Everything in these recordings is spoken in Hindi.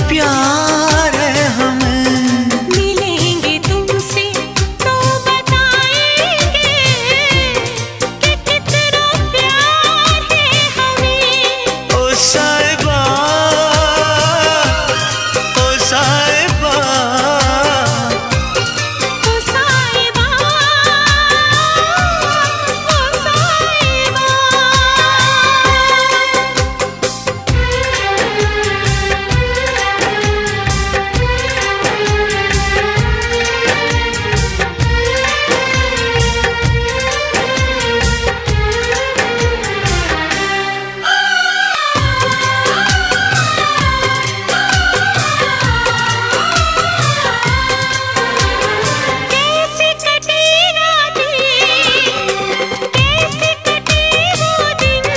प्यार है हमें। मिलेंगे तुमसे तो बताएंगे कि कितना प्यार है हमें। ओ साहिबा, ओ साहिबा, ओ साहिबा, ओ साहिबा। कैसे कटे रातें, कैसे कटे वो दिन,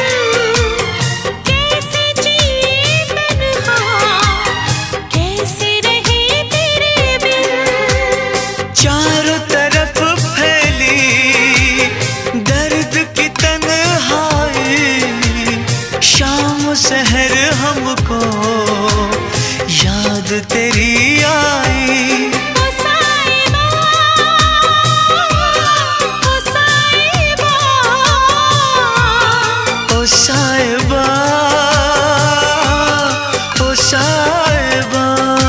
कैसे जिए तन्हा, कैसे रहे तेरे बिन। चारों तरफ फैली दर्द की तन्हाई, शाम सहर हमको याद तेरी आई। ओ साहिबा, ओ साहिबा, ओ साहिबा, ओ साहिबा।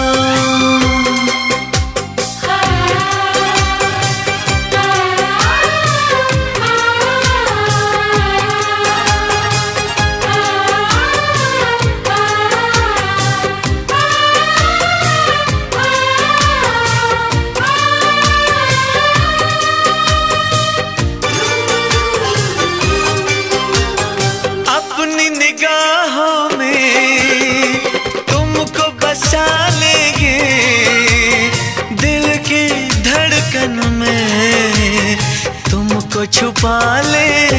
अपनी निगाहों में तुमको बसा लेंगे, दिल की धड़कन में तुमको छुपा लेंगे।